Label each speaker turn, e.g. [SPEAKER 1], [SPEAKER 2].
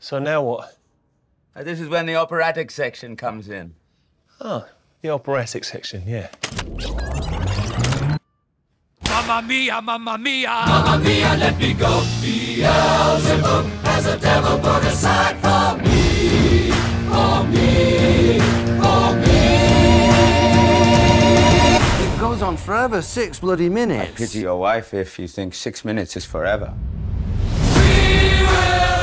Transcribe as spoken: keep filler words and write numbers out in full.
[SPEAKER 1] So now what?
[SPEAKER 2] Uh, this is when the operatic section comes in.
[SPEAKER 1] Oh, the operatic section, yeah.
[SPEAKER 3] Mamma mia, mamma mia!
[SPEAKER 4] Mamma mia, let me go. Beelzebub has a devil put aside for me, for me, for me.
[SPEAKER 5] It goes on forever, six bloody minutes.
[SPEAKER 2] I pity your wife if you think six minutes is forever.
[SPEAKER 4] We will